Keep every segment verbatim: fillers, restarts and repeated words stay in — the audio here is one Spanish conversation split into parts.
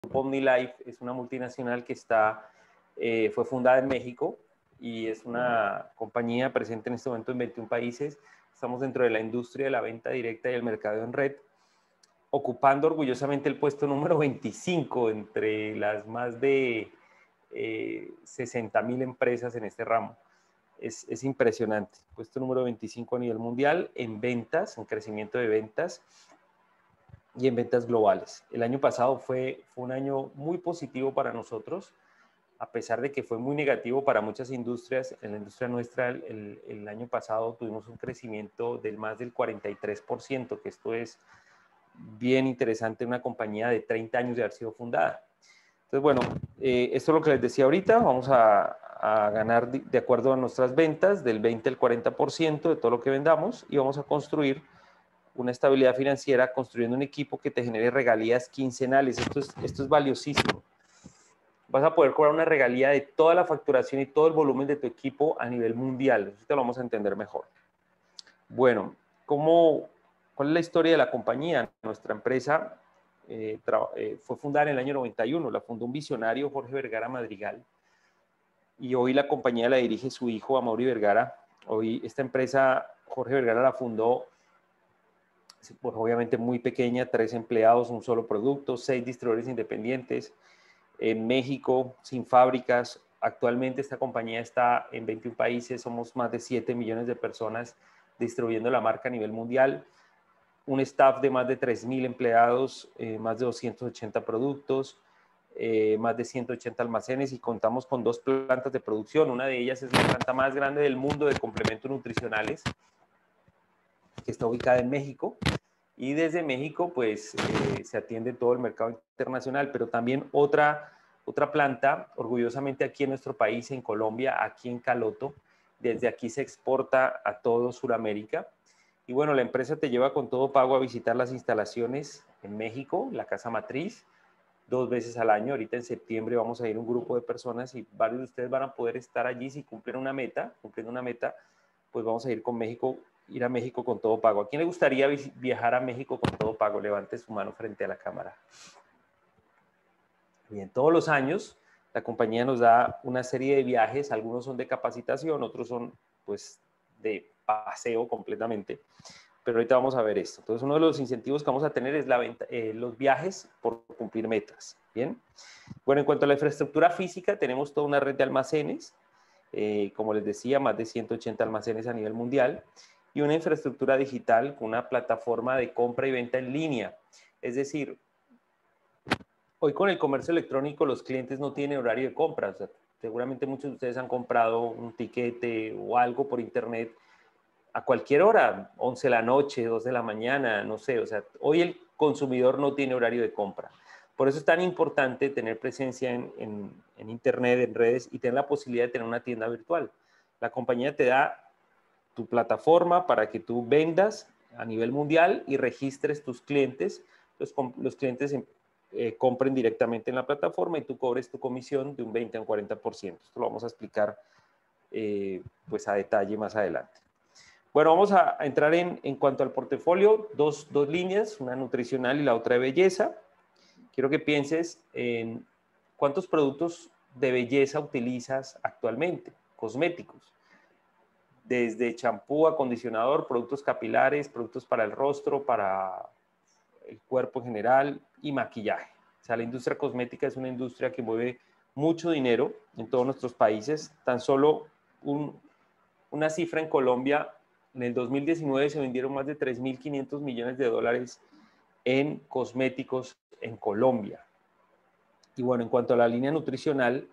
OmniLife es una multinacional que está, eh, fue fundada en México y es una compañía presente en este momento en veintiún países. Estamos dentro de la industria de la venta directa y el mercado en red, ocupando orgullosamente el puesto número veinticinco entre las más de eh, sesenta mil empresas en este ramo. Es, es impresionante. Puesto número veinticinco a nivel mundial en ventas, en crecimiento de ventas y en ventas globales. El año pasado fue, fue un año muy positivo para nosotros, a pesar de que fue muy negativo para muchas industrias. En la industria nuestra, el, el año pasado tuvimos un crecimiento del más del cuarenta y tres por ciento, que esto es bien interesante en una compañía de treinta años de haber sido fundada. Entonces, bueno, eh, esto es lo que les decía ahorita. Vamos a, a ganar de, de acuerdo a nuestras ventas del veinte al cuarenta por ciento de todo lo que vendamos y vamos a construir una estabilidad financiera construyendo un equipo que te genere regalías quincenales. Esto es, esto es valiosísimo. Vas a poder cobrar una regalía de toda la facturación y todo el volumen de tu equipo a nivel mundial. Eso te lo vamos a entender mejor. Bueno, ¿cómo, ¿cuál es la historia de la compañía? Nuestra empresa eh, eh, fue fundada en el año noventa y uno. La fundó un visionario, Jorge Vergara Madrigal. Y hoy la compañía la dirige su hijo, Amaury Vergara. Hoy esta empresa, Jorge Vergara la fundó, pues obviamente muy pequeña, tres empleados, un solo producto, seis distribuidores independientes, en México, sin fábricas. Actualmente esta compañía está en veintiún países, somos más de siete millones de personas distribuyendo la marca a nivel mundial, un staff de más de tres mil empleados, eh, más de doscientos ochenta productos, eh, más de ciento ochenta almacenes y contamos con dos plantas de producción. Una de ellas es la planta más grande del mundo de complementos nutricionales, que está ubicada en México. Y desde México, pues, eh, se atiende todo el mercado internacional, pero también otra, otra planta, orgullosamente aquí en nuestro país, en Colombia, aquí en Caloto. Desde aquí se exporta a todo Sudamérica. Y bueno, la empresa te lleva con todo pago a visitar las instalaciones en México, la casa matriz, dos veces al año. Ahorita en septiembre vamos a ir un grupo de personas y varios de ustedes van a poder estar allí si cumplen una meta, cumpliendo una meta, pues vamos a ir con México, ir a México con todo pago. ¿A quién le gustaría viajar a México con todo pago? Levante su mano frente a la cámara. Bien, todos los años la compañía nos da una serie de viajes, algunos son de capacitación, otros son pues de paseo completamente, pero ahorita vamos a ver esto. Entonces uno de los incentivos que vamos a tener es la venta, eh, los viajes por cumplir metas. Bien, bueno, en cuanto a la infraestructura física, tenemos toda una red de almacenes, eh, como les decía, más de ciento ochenta almacenes a nivel mundial, y una infraestructura digital con una plataforma de compra y venta en línea. Es decir, hoy con el comercio electrónico los clientes no tienen horario de compra. O sea, seguramente muchos de ustedes han comprado un tiquete o algo por internet a cualquier hora, once de la noche, dos de la mañana, no sé. O sea, hoy el consumidor no tiene horario de compra. Por eso es tan importante tener presencia en, en, en internet, en redes y tener la posibilidad de tener una tienda virtual. La compañía te da tu plataforma para que tú vendas a nivel mundial y registres tus clientes. Los, los clientes eh, compren directamente en la plataforma y tú cobres tu comisión de un veinte a un cuarenta por ciento. Esto lo vamos a explicar eh, pues a detalle más adelante. Bueno, vamos a, a entrar en, en cuanto al portafolio, dos, dos líneas, una nutricional y la otra de belleza. Quiero que pienses en cuántos productos de belleza utilizas actualmente, cosméticos. Desde champú, acondicionador, productos capilares, productos para el rostro, para el cuerpo en general y maquillaje. O sea, la industria cosmética es una industria que mueve mucho dinero en todos nuestros países. Tan solo un, una cifra en Colombia, en el dos mil diecinueve se vendieron más de tres mil quinientos millones de dólares en cosméticos en Colombia. Y bueno, en cuanto a la línea nutricional,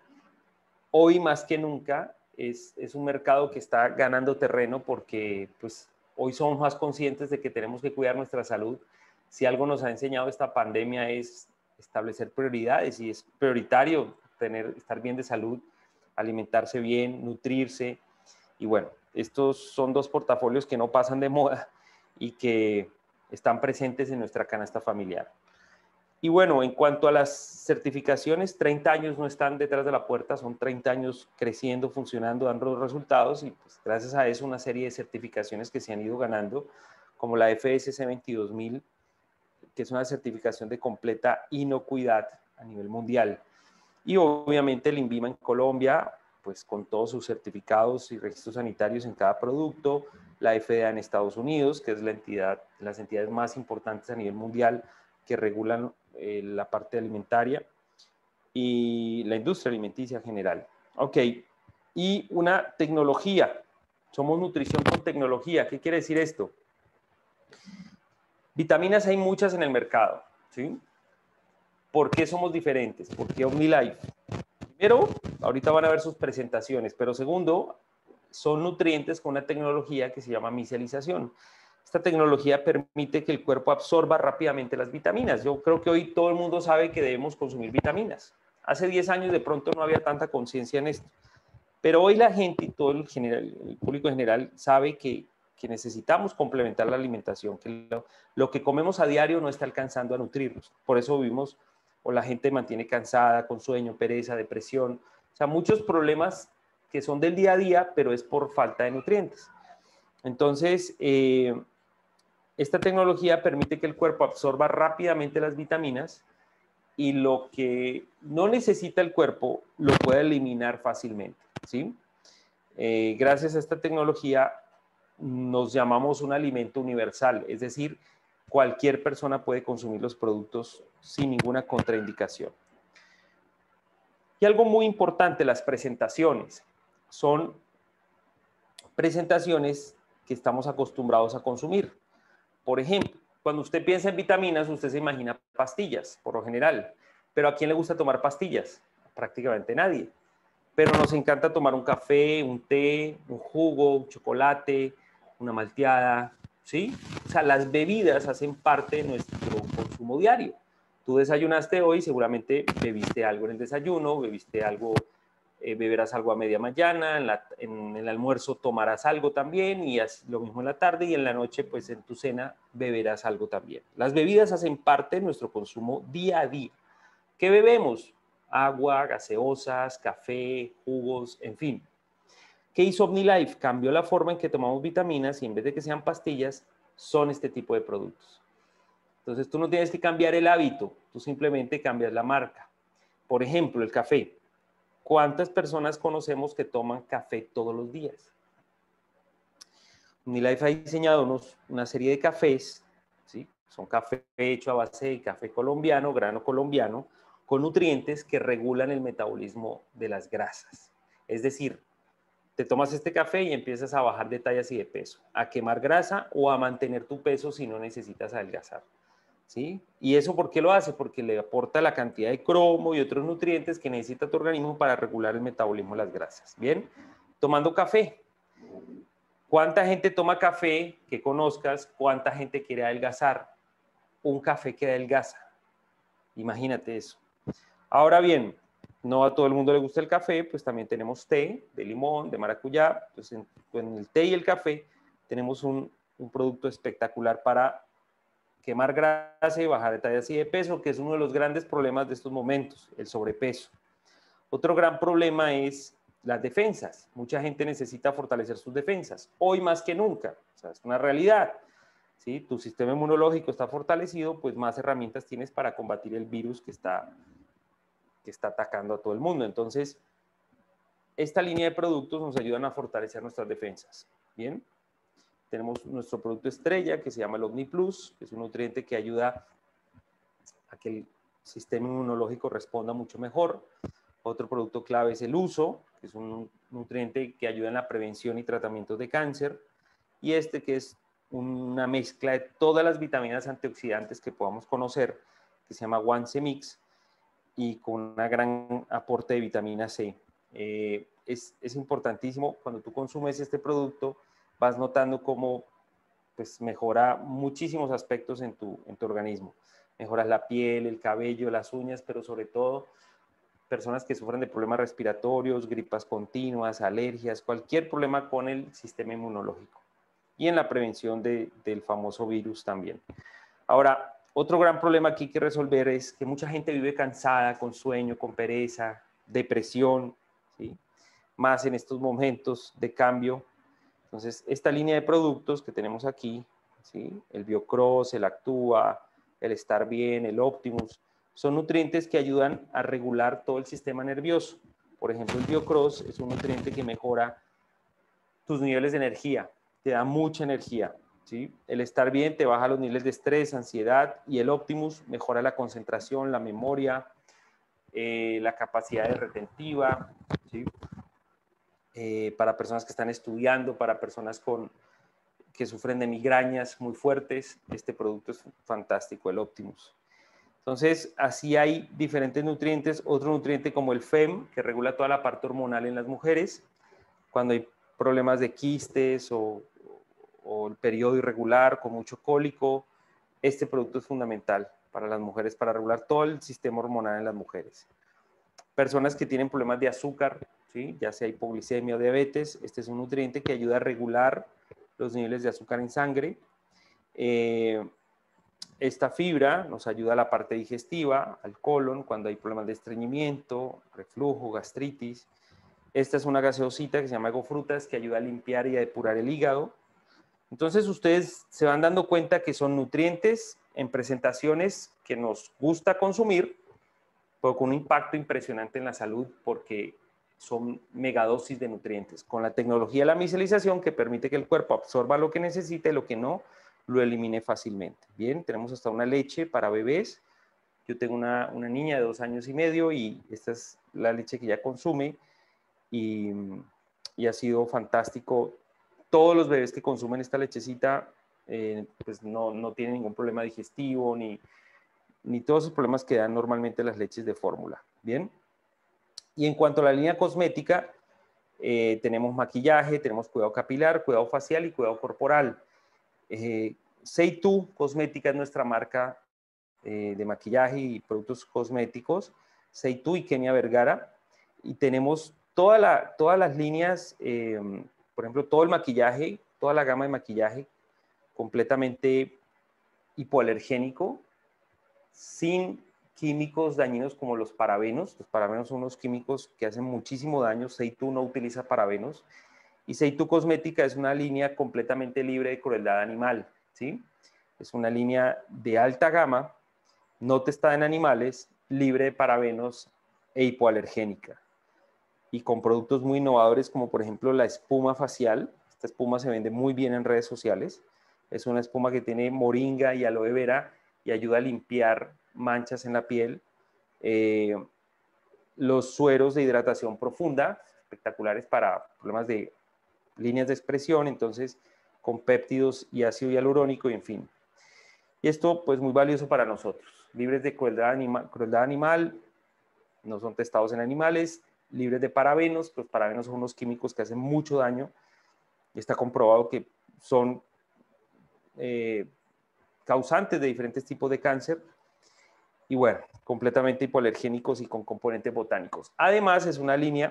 hoy más que nunca es, es un mercado que está ganando terreno porque pues, hoy somos más conscientes de que tenemos que cuidar nuestra salud. Si algo nos ha enseñado esta pandemia es establecer prioridades y es prioritario tener, estar bien de salud, alimentarse bien, nutrirse. Y bueno, estos son dos portafolios que no pasan de moda y que están presentes en nuestra canasta familiar. Y bueno, en cuanto a las certificaciones, treinta años no están detrás de la puerta, son treinta años creciendo, funcionando, dando resultados y pues, gracias a eso una serie de certificaciones que se han ido ganando, como la F S C veintidós mil, que es una certificación de completa inocuidad a nivel mundial. Y obviamente el INVIMA en Colombia, pues con todos sus certificados y registros sanitarios en cada producto, la F D A en Estados Unidos, que es la entidad, las entidades más importantes a nivel mundial que regulan eh, la parte alimentaria, y la industria alimenticia en general. Ok, y una tecnología. Somos nutrición con tecnología. ¿Qué quiere decir esto? Vitaminas hay muchas en el mercado, ¿sí? ¿Por qué somos diferentes? ¿Por qué OmniLife? Primero, ahorita van a ver sus presentaciones, pero segundo, son nutrientes con una tecnología que se llama micelización. Esta tecnología permite que el cuerpo absorba rápidamente las vitaminas. Yo creo que hoy todo el mundo sabe que debemos consumir vitaminas. Hace diez años de pronto no había tanta conciencia en esto. Pero hoy la gente y todo el, general, el público en general sabe que, que necesitamos complementar la alimentación, que lo, lo que comemos a diario no está alcanzando a nutrirnos. Por eso vivimos, o la gente mantiene cansada, con sueño, pereza, depresión. O sea, muchos problemas que son del día a día, pero es por falta de nutrientes. Entonces, eh, esta tecnología permite que el cuerpo absorba rápidamente las vitaminas y lo que no necesita el cuerpo lo puede eliminar fácilmente, ¿sí? Eh, gracias a esta tecnología nos llamamos un alimento universal, es decir, cualquier persona puede consumir los productos sin ninguna contraindicación. Y algo muy importante, las presentaciones. Son presentaciones que estamos acostumbrados a consumir. Por ejemplo, cuando usted piensa en vitaminas, usted se imagina pastillas, por lo general. Pero ¿a quién le gusta tomar pastillas? Prácticamente nadie. Pero nos encanta tomar un café, un té, un jugo, un chocolate, una malteada, ¿sí? O sea, las bebidas hacen parte de nuestro consumo diario. Tú desayunaste hoy, seguramente bebiste algo en el desayuno, bebiste algo, eh, beberás algo a media mañana, en, la, en el almuerzo tomarás algo también, y lo mismo en la tarde, y en la noche, pues en tu cena, beberás algo también. Las bebidas hacen parte de nuestro consumo día a día. ¿Qué bebemos? Agua, gaseosas, café, jugos, en fin. ¿Qué hizo OmniLife? Cambió la forma en que tomamos vitaminas y en vez de que sean pastillas, son este tipo de productos. Entonces tú no tienes que cambiar el hábito, tú simplemente cambias la marca. Por ejemplo, el café. ¿Cuántas personas conocemos que toman café todos los días? OmniLife ha diseñado unos, una serie de cafés, ¿sí? Son café hecho a base de café colombiano, grano colombiano, con nutrientes que regulan el metabolismo de las grasas. Es decir, te tomas este café y empiezas a bajar de tallas y de peso, a quemar grasa o a mantener tu peso si no necesitas adelgazar, ¿sí? ¿Y eso por qué lo hace? Porque le aporta la cantidad de cromo y otros nutrientes que necesita tu organismo para regular el metabolismo de las grasas. Bien, tomando café. ¿Cuánta gente toma café que conozcas? ¿Cuánta gente quiere adelgazar? Un café que adelgaza. Imagínate eso. Ahora bien, no a todo el mundo le gusta el café, pues también tenemos té de limón, de maracuyá. Pues en, en el té y el café tenemos un, un producto espectacular para quemar grasa y bajar de tallas y de peso, que es uno de los grandes problemas de estos momentos, el sobrepeso. Otro gran problema es las defensas. Mucha gente necesita fortalecer sus defensas, hoy más que nunca. O sea, es una realidad. ¿Sí? Tu sistema inmunológico está fortalecido, pues más herramientas tienes para combatir el virus que está, que está atacando a todo el mundo. Entonces, esta línea de productos nos ayudan a fortalecer nuestras defensas. Bien, tenemos nuestro producto estrella que se llama el OmniPlus, que es un nutriente que ayuda a que el sistema inmunológico responda mucho mejor. Otro producto clave es el uso, que es un nutriente que ayuda en la prevención y tratamiento de cáncer. Y este que es una mezcla de todas las vitaminas antioxidantes que podamos conocer, que se llama One C Mix, y con un gran aporte de vitamina C. Eh, es, es importantísimo, cuando tú consumes este producto, vas notando cómo pues, mejora muchísimos aspectos en tu, en tu organismo. Mejoras la piel, el cabello, las uñas, pero sobre todo personas que sufren de problemas respiratorios, gripas continuas, alergias, cualquier problema con el sistema inmunológico. Y en la prevención de, del famoso virus también. Ahora, otro gran problema aquí que resolver es que mucha gente vive cansada, con sueño, con pereza, depresión, ¿sí? Más en estos momentos de cambio. Entonces, esta línea de productos que tenemos aquí, ¿sí? El Biocross, el Actúa, el Estar Bien, el Optimus, son nutrientes que ayudan a regular todo el sistema nervioso. Por ejemplo, el Biocross es un nutriente que mejora tus niveles de energía, te da mucha energía, ¿sí? El estar bien te baja los niveles de estrés, ansiedad, y el Optimus mejora la concentración, la memoria, eh, la capacidad de retentiva, ¿sí? Eh, para personas que están estudiando, para personas con, que sufren de migrañas muy fuertes, este producto es fantástico, el Optimus. Entonces, así hay diferentes nutrientes. Otro nutriente como el F E M, que regula toda la parte hormonal en las mujeres, cuando hay problemas de quistes o, o el periodo irregular con mucho cólico, este producto es fundamental para las mujeres, para regular todo el sistema hormonal en las mujeres. Personas que tienen problemas de azúcar, ¿sí? Ya sea hipoglicemia o diabetes, este es un nutriente que ayuda a regular los niveles de azúcar en sangre. Eh, esta fibra nos ayuda a la parte digestiva, al colon, cuando hay problemas de estreñimiento, reflujo, gastritis. Esta es una gaseosita que se llama Egofrutas, que ayuda a limpiar y a depurar el hígado. Entonces ustedes se van dando cuenta que son nutrientes en presentaciones que nos gusta consumir, pero con un impacto impresionante en la salud porque son megadosis de nutrientes, con la tecnología de la micelización que permite que el cuerpo absorba lo que necesite, lo que no, lo elimine fácilmente. Bien, tenemos hasta una leche para bebés. Yo tengo una, una niña de dos años y medio y esta es la leche que ella consume y, y ha sido fantástico. Todos los bebés que consumen esta lechecita eh, pues no, no tienen ningún problema digestivo ni, ni todos los problemas que dan normalmente las leches de fórmula. Bien. Y en cuanto a la línea cosmética, eh, tenemos maquillaje, tenemos cuidado capilar, cuidado facial y cuidado corporal. Eh, Seitu Cosmética es nuestra marca eh, de maquillaje y productos cosméticos. Seitu y Kenia Vergara. Y tenemos toda la, todas las líneas, eh, por ejemplo, todo el maquillaje, toda la gama de maquillaje completamente hipoalergénico, sin químicos dañinos como los parabenos. Los parabenos son unos químicos que hacen muchísimo daño. Seitu no utiliza parabenos. Y Seitu Cosmética es una línea completamente libre de crueldad animal, ¿sí? Es una línea de alta gama, no testada en animales, libre de parabenos e hipoalergénica. Y con productos muy innovadores como por ejemplo la espuma facial. Esta espuma se vende muy bien en redes sociales. Es una espuma que tiene moringa y aloe vera y ayuda a limpiar manchas en la piel. Eh, los sueros de hidratación profunda, espectaculares para problemas de líneas de expresión, entonces con péptidos y ácido hialurónico y en fin. Y esto pues muy valioso para nosotros, libres de crueldad, anima, crueldad animal, no son testados en animales, libres de parabenos. Los parabenos son unos químicos que hacen mucho daño y está comprobado que son eh, causantes de diferentes tipos de cáncer y bueno, completamente hipoalergénicos y con componentes botánicos. Además es una línea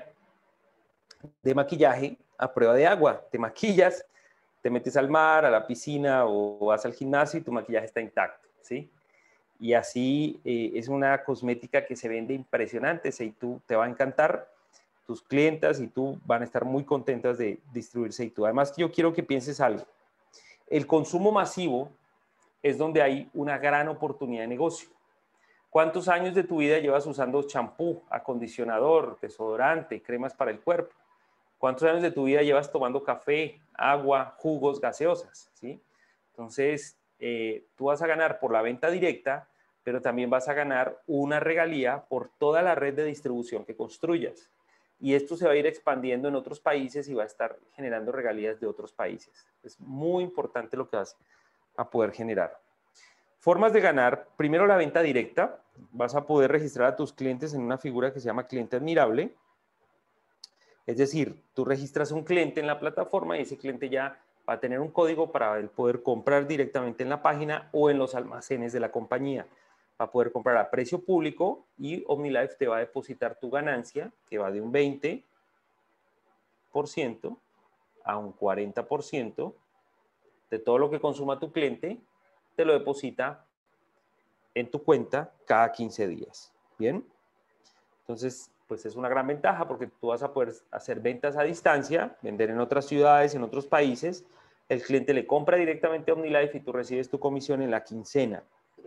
de maquillaje a prueba de agua. Te maquillas, te metes al mar, a la piscina o vas al gimnasio y tu maquillaje está intacto, ¿sí? Y así eh, es una cosmética que se vende impresionante, Seitu te va a encantar, tus clientas y tú van a estar muy contentas de distribuir Seitu. Además, yo quiero que pienses algo. El consumo masivo es donde hay una gran oportunidad de negocio. ¿Cuántos años de tu vida llevas usando champú, acondicionador, desodorante, cremas para el cuerpo? ¿Cuántos años de tu vida llevas tomando café, agua, jugos, gaseosas? ¿Sí? Entonces, eh, tú vas a ganar por la venta directa, pero también vas a ganar una regalía por toda la red de distribución que construyas. Y esto se va a ir expandiendo en otros países y va a estar generando regalías de otros países. Es muy importante lo que vas a poder generar. Formas de ganar, primero la venta directa. Vas a poder registrar a tus clientes en una figura que se llama cliente admirable. Es decir, tú registras un cliente en la plataforma y ese cliente ya va a tener un código para poder comprar directamente en la página o en los almacenes de la compañía. Va a poder comprar a precio público y OmniLife te va a depositar tu ganancia, que va de un veinte por ciento a un cuarenta por ciento de todo lo que consuma tu cliente, te lo deposita en tu cuenta cada quince días. ¿Bien? Entonces, pues es una gran ventaja porque tú vas a poder hacer ventas a distancia, vender en otras ciudades, en otros países. El cliente le compra directamente a OmniLife y tú recibes tu comisión en la quincena.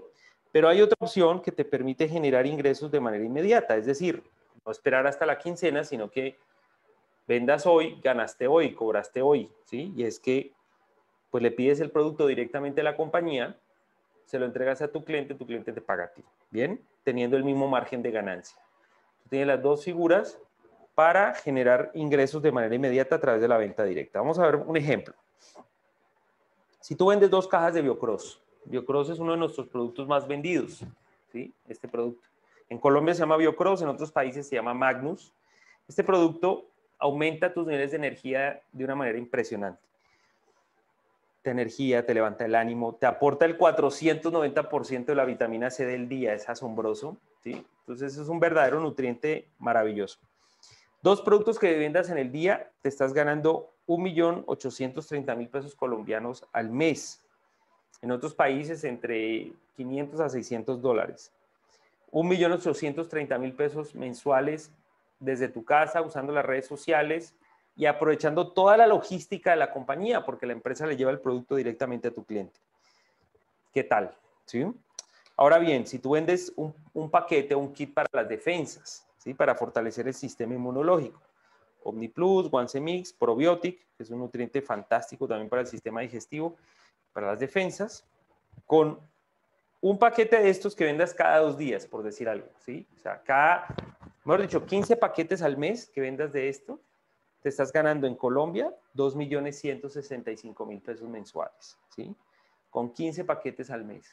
Pero hay otra opción que te permite generar ingresos de manera inmediata, es decir, no esperar hasta la quincena, sino que vendas hoy, ganaste hoy, cobraste hoy, ¿sí? Y es que pues le pides el producto directamente a la compañía, se lo entregas a tu cliente, tu cliente te paga a ti, ¿bien? Teniendo el mismo margen de ganancia. Tú tienes las dos figuras para generar ingresos de manera inmediata a través de la venta directa. Vamos a ver un ejemplo. Si tú vendes dos cajas de Biocross, Biocross es uno de nuestros productos más vendidos, ¿sí? Este producto. En Colombia se llama Biocross, en otros países se llama Magnus. Este producto aumenta tus niveles de energía de una manera impresionante. Te energía, te levanta el ánimo, te aporta el cuatrocientos noventa por ciento de la vitamina C del día, es asombroso, ¿sí? Entonces es un verdadero nutriente maravilloso. Dos productos que vendas en el día, te estás ganando un millón ochocientos treinta mil pesos colombianos al mes. En otros países entre quinientos a seiscientos dólares. un millón ochocientos treinta mil pesos mensuales desde tu casa, usando las redes sociales y aprovechando toda la logística de la compañía, porque la empresa le lleva el producto directamente a tu cliente. ¿Qué tal? ¿Sí? Ahora bien, si tú vendes un, un paquete o un kit para las defensas, ¿sí? Para fortalecer el sistema inmunológico, OmniPlus, OneCemix, Probiotic, que es un nutriente fantástico también para el sistema digestivo, para las defensas, con un paquete de estos que vendas cada dos días, por decir algo, ¿sí? O sea, cada, mejor dicho, quince paquetes al mes que vendas de esto, te estás ganando en Colombia dos millones ciento sesenta y cinco mil pesos mensuales, ¿sí? Con quince paquetes al mes.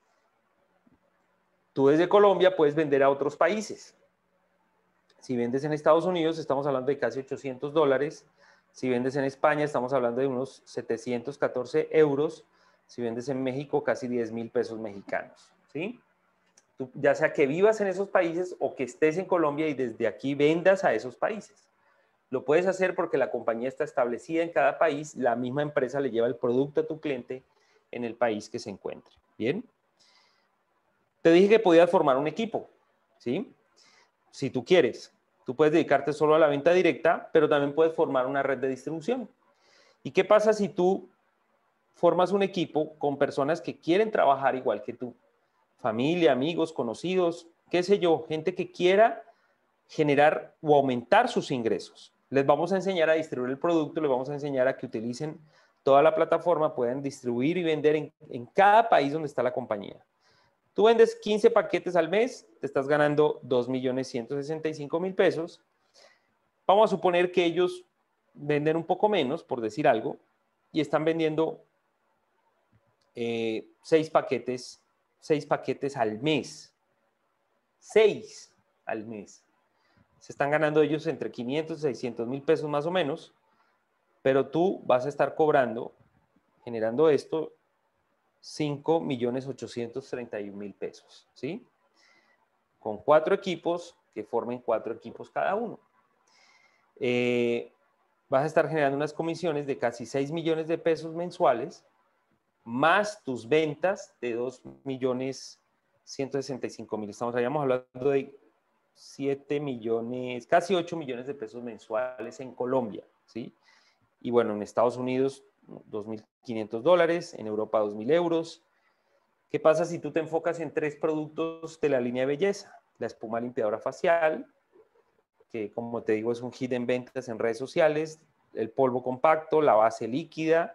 Tú desde Colombia puedes vender a otros países. Si vendes en Estados Unidos, estamos hablando de casi ochocientos dólares. Si vendes en España, estamos hablando de unos setecientos catorce euros. Si vendes en México, casi diez mil pesos mexicanos, ¿sí? Tú, ya sea que vivas en esos países o que estés en Colombia y desde aquí vendas a esos países. Lo puedes hacer porque la compañía está establecida en cada país, la misma empresa le lleva el producto a tu cliente en el país que se encuentre. ¿Bien? Te dije que podías formar un equipo, ¿sí? Si tú quieres. Tú puedes dedicarte solo a la venta directa, pero también puedes formar una red de distribución. ¿Y qué pasa si tú formas un equipo con personas que quieren trabajar igual que tú? Familia, amigos, conocidos, qué sé yo, gente que quiera generar o aumentar sus ingresos. Les vamos a enseñar a distribuir el producto, les vamos a enseñar a que utilicen toda la plataforma, puedan distribuir y vender en, en cada país donde está la compañía. Tú vendes quince paquetes al mes, te estás ganando dos millones ciento sesenta y cinco mil pesos. Vamos a suponer que ellos venden un poco menos, por decir algo, y están vendiendo eh, seis paquetes, seis paquetes al mes. seis al mes. Se están ganando ellos entre quinientos y seiscientos mil pesos más o menos, pero tú vas a estar cobrando, generando esto, cinco millones ochocientos treinta y un mil pesos, ¿sí? Con cuatro equipos que formen cuatro equipos cada uno. Eh, vas a estar generando unas comisiones de casi seis millones de pesos mensuales, más tus ventas de dos millones ciento sesenta y cinco mil. Estamos, habíamos hablando de siete millones, casi ocho millones de pesos mensuales en Colombia, ¿sí? Y bueno, en Estados Unidos, dos mil quinientos dólares, en Europa, dos mil euros. ¿Qué pasa si tú te enfocas en tres productos de la línea de belleza? La espuma limpiadora facial, que como te digo es un hit en ventas en redes sociales, el polvo compacto, la base líquida,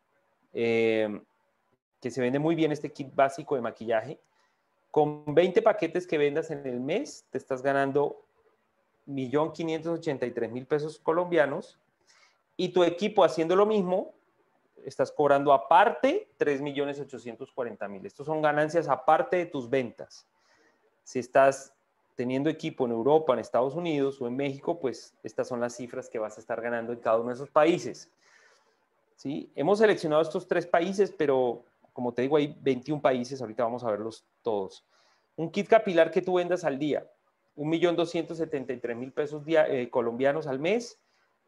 eh, que se vende muy bien este kit básico de maquillaje. Con veinte paquetes que vendas en el mes, te estás ganando un millón quinientos ochenta y tres mil pesos colombianos, y tu equipo haciendo lo mismo, estás cobrando aparte tres millones ochocientos cuarenta mil. Estos son ganancias aparte de tus ventas. Si estás teniendo equipo en Europa, en Estados Unidos o en México, pues estas son las cifras que vas a estar ganando en cada uno de esos países. ¿Sí? Hemos seleccionado estos tres países, pero como te digo, hay veintiún países, ahorita vamos a verlos todos. Un kit capilar que tú vendas al día, un millón doscientos setenta y tres mil pesos día, eh, colombianos al mes,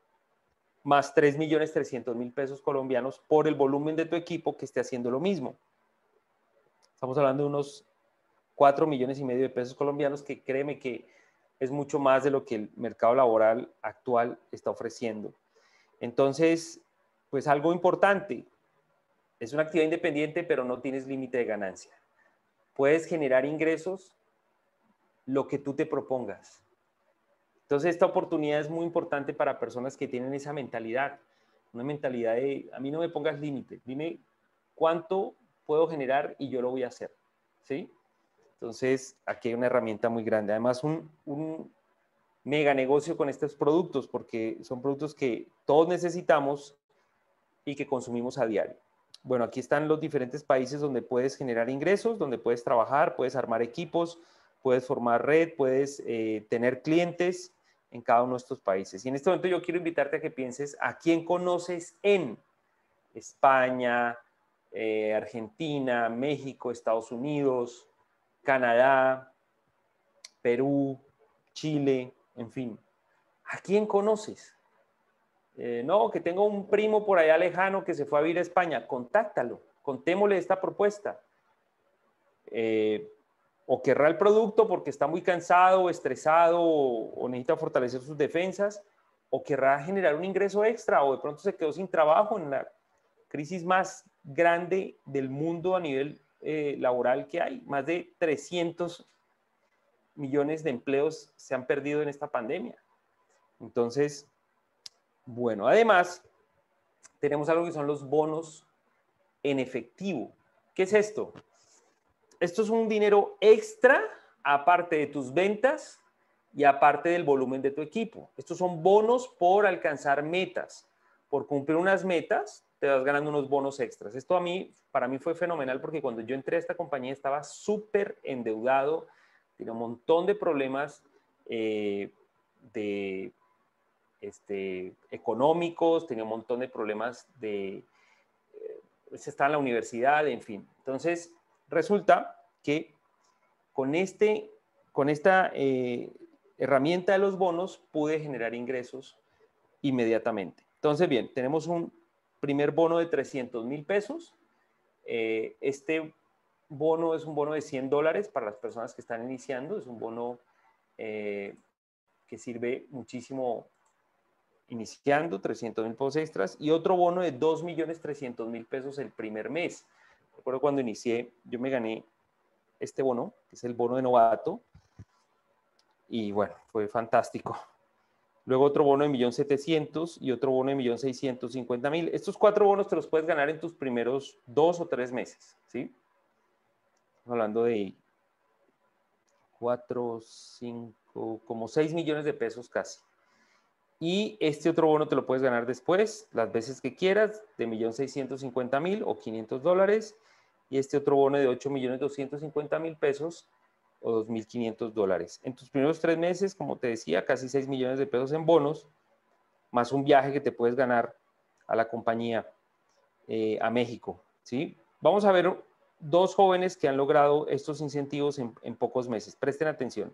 más tres millones trescientos mil pesos colombianos por el volumen de tu equipo que esté haciendo lo mismo. Estamos hablando de unos cuatro millones y medio de pesos colombianos, que créeme que es mucho más de lo que el mercado laboral actual está ofreciendo. Entonces, pues algo importante, es una actividad independiente, pero no tienes límite de ganancia. puedes generar ingresos lo que tú te propongas. Entonces, esta oportunidad es muy importante para personas que tienen esa mentalidad, una mentalidad de, a mí no me pongas límite, dime cuánto puedo generar y yo lo voy a hacer, ¿sí? Entonces, aquí hay una herramienta muy grande. Además, un, un mega negocio con estos productos, porque son productos que todos necesitamos y que consumimos a diario. Bueno, aquí están los diferentes países donde puedes generar ingresos, donde puedes trabajar, puedes armar equipos, puedes formar red, puedes eh, tener clientes en cada uno de estos países. Y en este momento yo quiero invitarte a que pienses a quién conoces en España, eh, Argentina, México, Estados Unidos, Canadá, Perú, Chile, en fin. ¿A quién conoces? Eh, no, que tengo un primo por allá lejano que se fue a vivir a España. Contáctalo, contémosle esta propuesta. Eh, o querrá el producto porque está muy cansado, o estresado, o, o necesita fortalecer sus defensas, o querrá generar un ingreso extra, o de pronto se quedó sin trabajo en la crisis más grande del mundo a nivel eh, laboral que hay. Más de trescientos millones de empleos se han perdido en esta pandemia. Entonces, bueno, además, tenemos algo que son los bonos en efectivo. ¿Qué es esto? Esto es un dinero extra, aparte de tus ventas y aparte del volumen de tu equipo. Estos son bonos por alcanzar metas. Por cumplir unas metas, te vas ganando unos bonos extras. Esto a mí, para mí fue fenomenal porque cuando yo entré a esta compañía estaba súper endeudado, tenía un montón de problemas eh, de, este, económicos, tenía un montón de problemas de... Eh, estaba en la universidad, en fin. Entonces, resulta que con, este, con esta eh, herramienta de los bonos pude generar ingresos inmediatamente. Entonces, bien, tenemos un primer bono de trescientos mil pesos. Eh, este bono es un bono de cien dólares para las personas que están iniciando. Es un bono eh, que sirve muchísimo iniciando, trescientos mil pesos extras. Y otro bono de dos millones trescientos mil pesos el primer mes. Recuerdo cuando inicié, yo me gané este bono, que es el bono de novato. Y bueno, fue fantástico. Luego otro bono de un millón setecientos mil y otro bono de un millón seiscientos cincuenta mil. Estos cuatro bonos te los puedes ganar en tus primeros dos o tres meses, ¿sí? Estamos hablando de cuatro, cinco, como seis millones de pesos casi. Y este otro bono te lo puedes ganar después, las veces que quieras, de un millón seiscientos cincuenta mil o quinientos dólares. Y este otro bono de ocho millones doscientos cincuenta mil pesos o dos mil quinientos dólares. En tus primeros tres meses, como te decía, casi seis millones de pesos en bonos, más un viaje que te puedes ganar a la compañía eh, a México, ¿sí? Vamos a ver dos jóvenes que han logrado estos incentivos en, en pocos meses. Presten atención.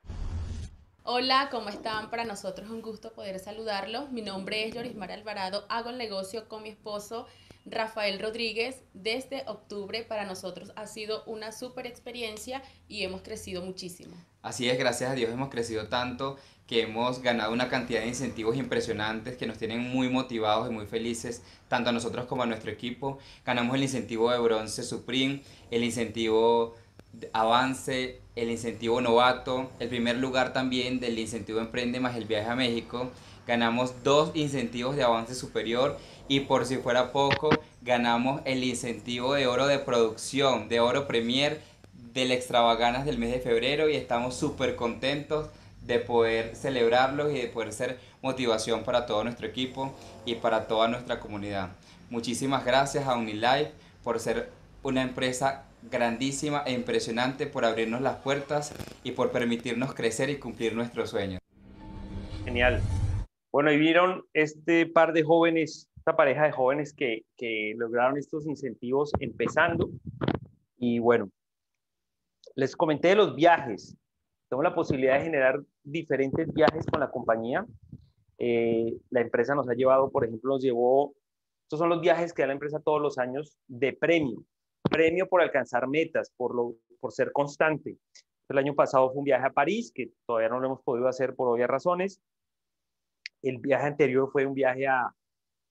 Hola, ¿cómo están? Para nosotros es un gusto poder saludarlos. Mi nombre es Yorismar Alvarado. Hago el negocio con mi esposo Rafael Rodríguez. Desde octubre para nosotros ha sido una súper experiencia y hemos crecido muchísimo. Así es, gracias a Dios hemos crecido tanto que hemos ganado una cantidad de incentivos impresionantes que nos tienen muy motivados y muy felices, tanto a nosotros como a nuestro equipo. Ganamos el incentivo de bronce Supreme, el incentivo avance, el incentivo novato, el primer lugar también del incentivo emprende más el viaje a México. Ganamos dos incentivos de avance superior y por si fuera poco, ganamos el incentivo de oro de producción, de oro premier del extravaganas del mes de febrero y estamos súper contentos de poder celebrarlos y de poder ser motivación para todo nuestro equipo y para toda nuestra comunidad. Muchísimas gracias a Unilife por ser una empresa grandísima e impresionante, por abrirnos las puertas y por permitirnos crecer y cumplir nuestros sueños. Genial. Bueno, y vieron este par de jóvenes, esta pareja de jóvenes que, que lograron estos incentivos empezando. Y bueno, les comenté de los viajes. Tengo la posibilidad de generar diferentes viajes con la compañía. Eh, la empresa nos ha llevado, por ejemplo, nos llevó, estos son los viajes que da la empresa todos los años de premio. Premio por alcanzar metas, por, lo, por ser constante. El año pasado fue un viaje a París, que todavía no lo hemos podido hacer por obvias razones. El viaje anterior fue un viaje a,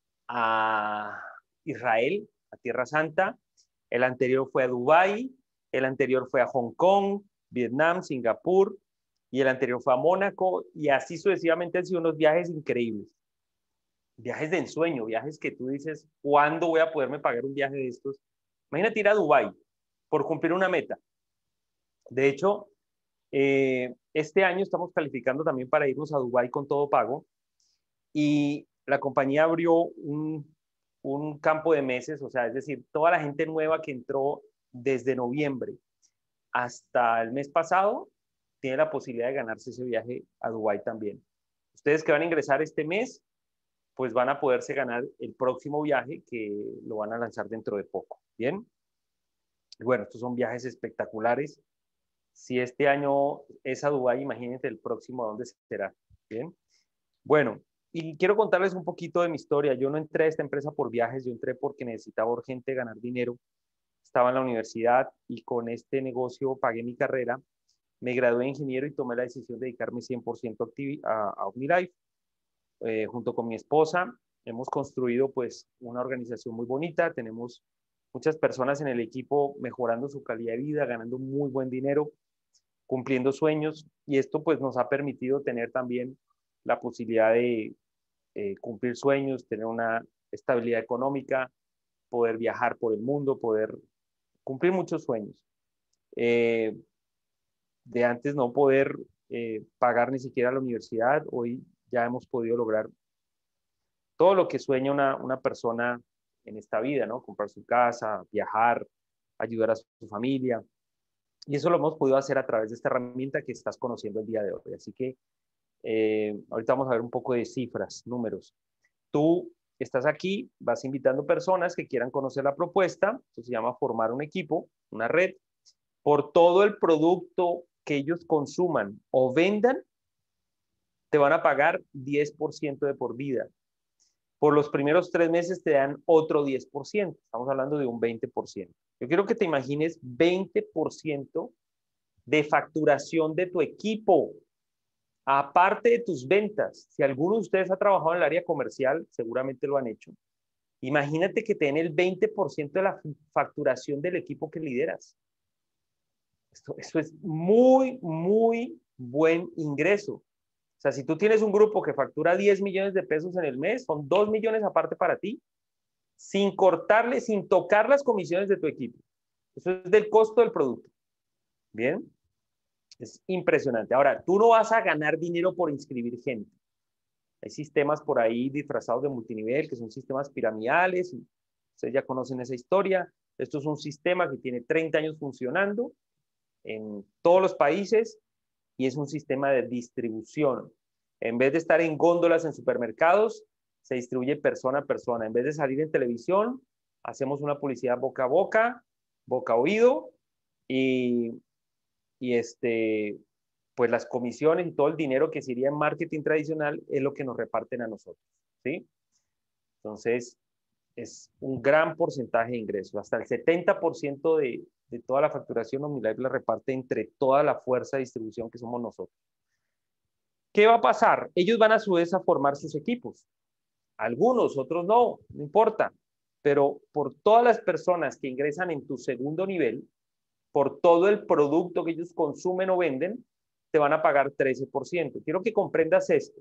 a Israel, a Tierra Santa. El anterior fue a Dubái. el anterior fue a Hong Kong, Vietnam, Singapur, y el anterior fue a Mónaco, y así sucesivamente han sido unos viajes increíbles. Viajes de ensueño, viajes que tú dices, ¿cuándo voy a poderme pagar un viaje de estos? Imagínate ir a Dubái por cumplir una meta. De hecho, eh, este año estamos calificando también para irnos a Dubái con todo pago, y la compañía abrió un, un campo de meses, o sea, es decir, toda la gente nueva que entró desde noviembre hasta el mes pasado tiene la posibilidad de ganarse ese viaje a Dubái también. Ustedes que van a ingresar este mes, pues van a poderse ganar el próximo viaje que lo van a lanzar dentro de poco. ¿Bien? Bueno, estos son viajes espectaculares. Si este año es a Dubái, imagínense el próximo a dónde será. ¿Bien? Bueno, y quiero contarles un poquito de mi historia. Yo no entré a esta empresa por viajes, yo entré porque necesitaba urgente ganar dinero. Estaba en la universidad y con este negocio pagué mi carrera. Me gradué de ingeniero y tomé la decisión de dedicarme cien por ciento a, a OmniLife. Eh, junto con mi esposa hemos construido pues una organización muy bonita. Tenemos muchas personas en el equipo mejorando su calidad de vida, ganando muy buen dinero, cumpliendo sueños, y esto pues nos ha permitido tener también la posibilidad de eh, cumplir sueños, tener una estabilidad económica, poder viajar por el mundo, poder cumplir muchos sueños. Eh, de antes no poder eh, pagar ni siquiera la universidad, hoy ya hemos podido lograr todo lo que sueña una, una persona en esta vida, ¿no? Comprar su casa, viajar, ayudar a su familia. Y eso lo hemos podido hacer a través de esta herramienta que estás conociendo el día de hoy. Así que eh, ahorita vamos a ver un poco de cifras, números. Tú estás aquí, vas invitando personas que quieran conocer la propuesta. Esto se llama formar un equipo, una red. Por todo el producto que ellos consuman o vendan, te van a pagar diez por ciento de por vida. Por los primeros tres meses te dan otro diez por ciento. Estamos hablando de un veinte por ciento. Yo quiero que te imagines veinte por ciento de facturación de tu equipo, aparte de tus ventas. Si alguno de ustedes ha trabajado en el área comercial, seguramente lo han hecho. Imagínate que te den el veinte por ciento de la facturación del equipo que lideras. Esto, eso es muy, muy buen ingreso. O sea, si tú tienes un grupo que factura diez millones de pesos en el mes, son dos millones aparte para ti, sin cortarle, sin tocar las comisiones de tu equipo. Eso es del costo del producto. Bien, es impresionante. Ahora, tú no vas a ganar dinero por inscribir gente. Hay sistemas por ahí disfrazados de multinivel, que son sistemas piramidales. Ustedes ya conocen esa historia. Esto es un sistema que tiene treinta años funcionando en todos los países y es un sistema de distribución. En vez de estar en góndolas en supermercados, se distribuye persona a persona. En vez de salir en televisión, hacemos una publicidad boca a boca, boca a oído, y, y este, pues las comisiones y todo el dinero que se iría en marketing tradicional es lo que nos reparten a nosotros, ¿sí? Entonces, es un gran porcentaje de ingresos. Hasta el setenta por ciento de, de toda la facturación OmniLife la reparte entre toda la fuerza de distribución que somos nosotros. ¿Qué va a pasar? Ellos van a su vez a formar sus equipos. Algunos, otros no, no importa. Pero por todas las personas que ingresan en tu segundo nivel, por todo el producto que ellos consumen o venden, te van a pagar trece por ciento. Quiero que comprendas esto.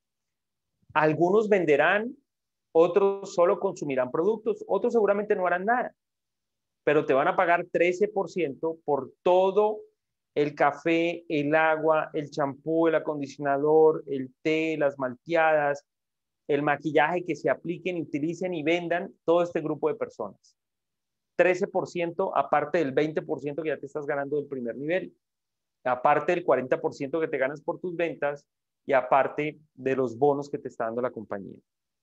Algunos venderán, otros solo consumirán productos, otros seguramente no harán nada, pero te van a pagar trece por ciento por todo el café, el agua, el champú, el acondicionador, el té, las malteadas, el maquillaje que se apliquen, utilicen y vendan todo este grupo de personas. trece por ciento aparte del veinte por ciento que ya te estás ganando del primer nivel, aparte del cuarenta por ciento que te ganas por tus ventas y aparte de los bonos que te está dando la compañía.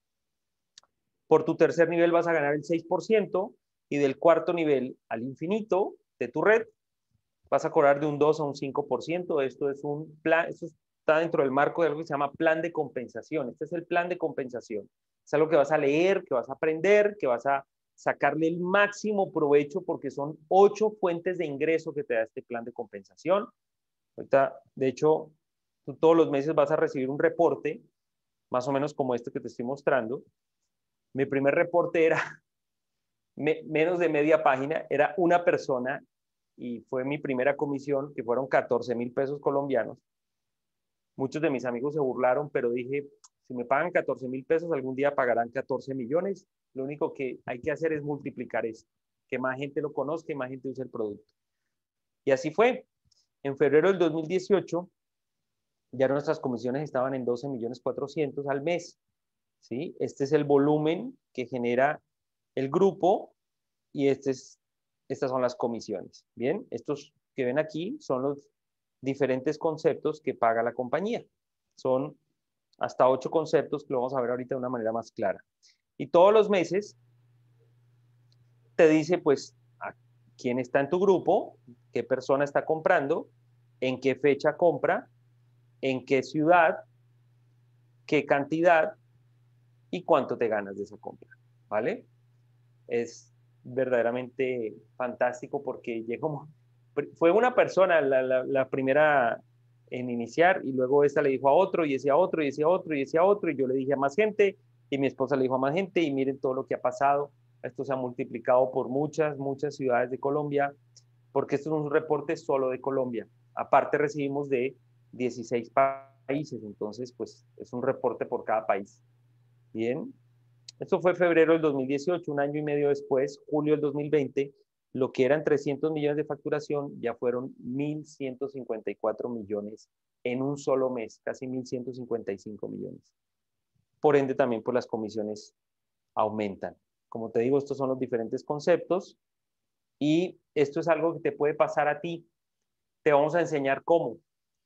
Por tu tercer nivel vas a ganar el seis por ciento y del cuarto nivel al infinito de tu red vas a cobrar de un dos a un cinco por ciento. Esto es un plan, esto está dentro del marco de algo que se llama plan de compensación. Este es el plan de compensación. Es algo que vas a leer, que vas a aprender, que vas a sacarle el máximo provecho porque son ocho fuentes de ingreso que te da este plan de compensación. Ahorita, de hecho, tú todos los meses vas a recibir un reporte, más o menos como este que te estoy mostrando. Mi primer reporte era me, menos de media página, era una persona y fue mi primera comisión, que fueron catorce mil pesos colombianos. Muchos de mis amigos se burlaron, pero dije, si me pagan catorce mil pesos, algún día pagarán catorce millones. Lo único que hay que hacer es multiplicar esto, que más gente lo conozca y más gente use el producto. Y así fue. En febrero del dos mil dieciocho, ya nuestras comisiones estaban en doce millones cuatrocientos al mes. ¿Sí? Este es el volumen que genera el grupo y este es, estas son las comisiones. Bien, estos que ven aquí son los diferentes conceptos que paga la compañía. Son hasta ocho conceptos que lo vamos a ver ahorita de una manera más clara. Y todos los meses te dice, pues, a quién está en tu grupo, qué persona está comprando, en qué fecha compra, en qué ciudad, qué cantidad y cuánto te ganas de esa compra, ¿vale? Es verdaderamente fantástico porque llegó, fue una persona la, la, la primera en iniciar y luego esta le dijo a otro y decía a otro y decía a otro y decía a otro y yo le dije a más gente y mi esposa le dijo a más gente y miren todo lo que ha pasado. Esto se ha multiplicado por muchas, muchas ciudades de Colombia porque esto es un reporte solo de Colombia. Aparte recibimos de dieciséis países, entonces pues es un reporte por cada país. Bien, esto fue febrero del dos mil dieciocho, un año y medio después, julio del dos mil veinte, lo que eran trescientos millones de facturación ya fueron mil ciento cincuenta y cuatro millones en un solo mes, casi mil ciento cincuenta y cinco millones. Por ende, también pues, las comisiones aumentan. Como te digo, estos son los diferentes conceptos y esto es algo que te puede pasar a ti. Te vamos a enseñar cómo.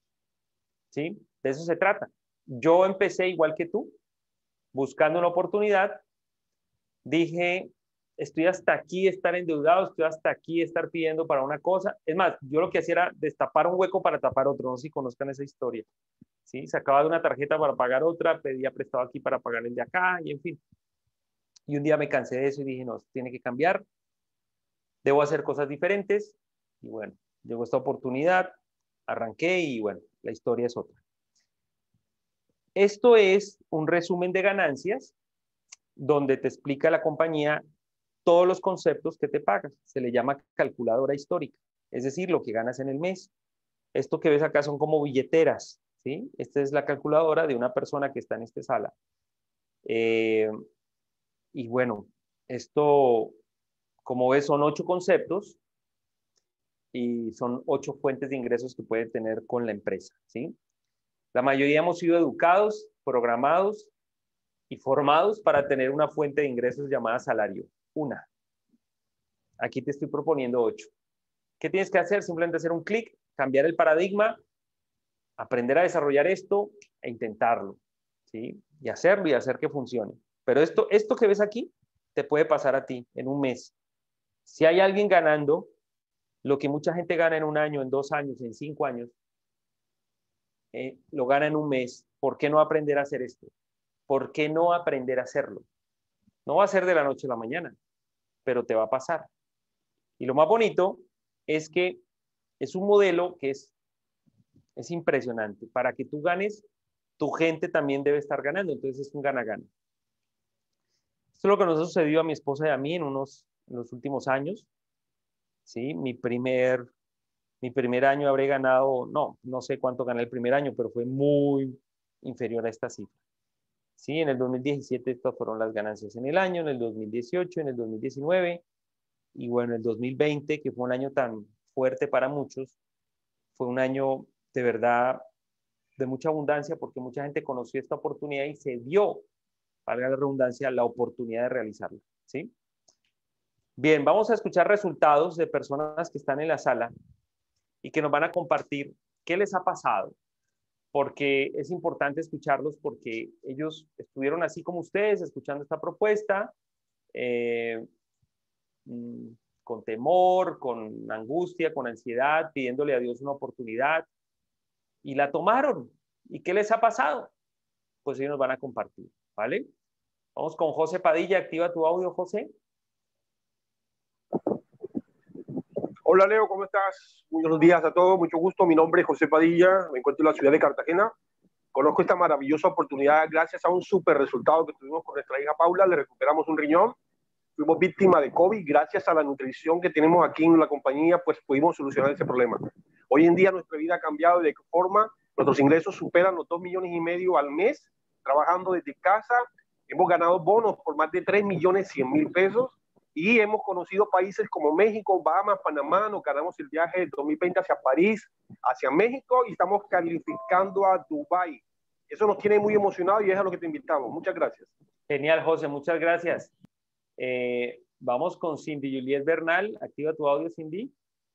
¿Sí? De eso se trata. Yo empecé igual que tú, buscando una oportunidad. Dije, estoy hasta aquí estar endeudado, estoy hasta aquí estar pidiendo para una cosa. Es más, yo lo que hacía era destapar un hueco para tapar otro. No sé si conozcan esa historia. ¿Sí? Sacaba de una tarjeta para pagar otra, pedía prestado aquí para pagar el de acá y en fin. Y un día me cansé de eso y dije, no, tiene que cambiar. Debo hacer cosas diferentes. Y bueno, llegó esta oportunidad, arranqué y bueno, la historia es otra. Esto es un resumen de ganancias donde te explica la compañía todos los conceptos que te pagas. Se le llama calculadora histórica, es decir, lo que ganas en el mes. Esto que ves acá son como billeteras, ¿sí? Esta es la calculadora de una persona que está en esta sala. Eh, y bueno, esto, como ves, son ocho conceptos y son ocho fuentes de ingresos que puede tener con la empresa, ¿sí? La mayoría hemos sido educados, programados y formados para tener una fuente de ingresos llamada salario. Una. Aquí te estoy proponiendo ocho. ¿Qué tienes que hacer? Simplemente hacer un clic, cambiar el paradigma, aprender a desarrollar esto e intentarlo, ¿sí? Y hacerlo y hacer que funcione. Pero esto, esto que ves aquí te puede pasar a ti en un mes. Si hay alguien ganando lo que mucha gente gana en un año, en dos años, en cinco años, eh, lo gana en un mes, ¿por qué no aprender a hacer esto? ¿Por qué no aprender a hacerlo? No va a ser de la noche a la mañana, pero te va a pasar. Y lo más bonito es que es un modelo que es, es impresionante. Para que tú ganes, tu gente también debe estar ganando. Entonces es un gana-gana. Esto es lo que nos ha sucedido a mi esposa y a mí en, unos, en los últimos años. ¿Sí? Mi primer, mi primer año habré ganado, no, no sé cuánto gané el primer año, pero fue muy inferior a esta cifra. Sí, en el dos mil diecisiete estas fueron las ganancias en el año, en el dos mil dieciocho, en el dos mil diecinueve y bueno, el dos mil veinte, que fue un año tan fuerte para muchos, fue un año de verdad de mucha abundancia porque mucha gente conoció esta oportunidad y se dio, valga la redundancia, la oportunidad de realizarla, ¿sí? Bien, vamos a escuchar resultados de personas que están en la sala y que nos van a compartir qué les ha pasado, porque es importante escucharlos porque ellos estuvieron así como ustedes, escuchando esta propuesta, eh, con temor, con angustia, con ansiedad, pidiéndole a Dios una oportunidad, y la tomaron. ¿Y qué les ha pasado? Pues ellos nos van a compartir, ¿vale? Vamos con José Padilla, activa tu audio, José. Hola Leo, ¿cómo estás? Buenos días a todos, mucho gusto. Mi nombre es José Padilla, me encuentro en la ciudad de Cartagena. Conozco esta maravillosa oportunidad gracias a un súper resultado que tuvimos con nuestra hija Paula. Le recuperamos un riñón, fuimos víctimas de COVID. Gracias a la nutrición que tenemos aquí en la compañía, pues pudimos solucionar ese problema. Hoy en día nuestra vida ha cambiado de qué forma. Nuestros ingresos superan los dos millones y medio al mes, trabajando desde casa. Hemos ganado bonos por más de tres millones cien mil pesos y hemos conocido países como México, Bahamas, Panamá. Nos ganamos el viaje del dos mil veinte hacia París, hacia México, y estamos calificando a Dubái. Eso nos tiene muy emocionados y es a lo que te invitamos. Muchas gracias. Genial, José, muchas gracias. Eh, vamos con Cindy Juliet Bernal. Activa tu audio, Cindy.